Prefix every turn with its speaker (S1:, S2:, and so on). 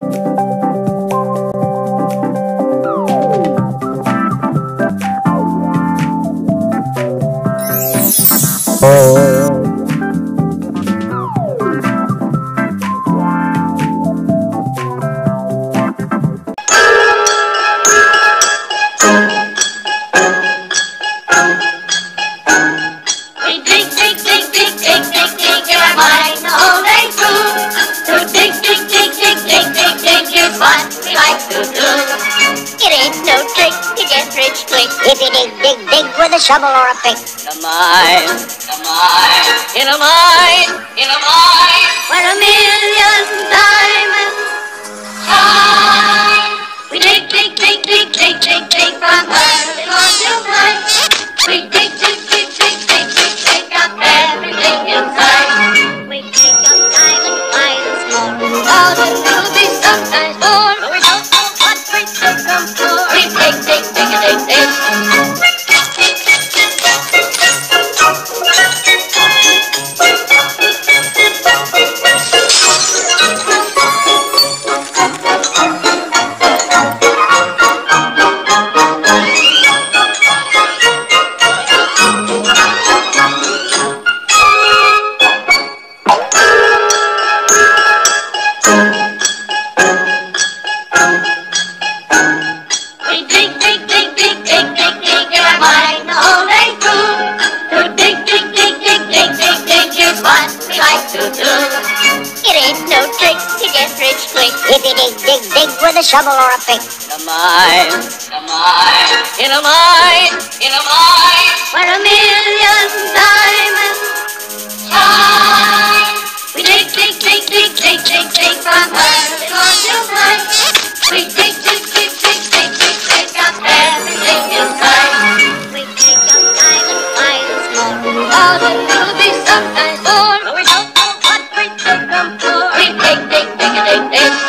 S1: If you dig, dig, dig with a shovel or a pick.
S2: In a mine, in a mine, in a mine, where a million diamonds shine. We dig, dig, dig, dig, dig, dig, dig from early morn till night. We dig, dig, dig, dig, dig, dig, dig up everything inside. We dig up diamond, finds more, golden rubies, sometimes more. But we don't know what we took them for. We dig, dig, dig, dig, dig.
S1: If you dig, dig, dig with a shovel or a pick.
S2: In a mine, in a mine, in a mine, in a mine, where a million diamonds shine. We dig, dig, dig, dig, dig, dig, dig from early morn till night. We dig, dig, dig, dig, dig, dig, dig up everything inside. We dig up diamond finds more, golden rubies, sometimes more. But we don't know what we took them for. We dig, dig, dig, dig, dig.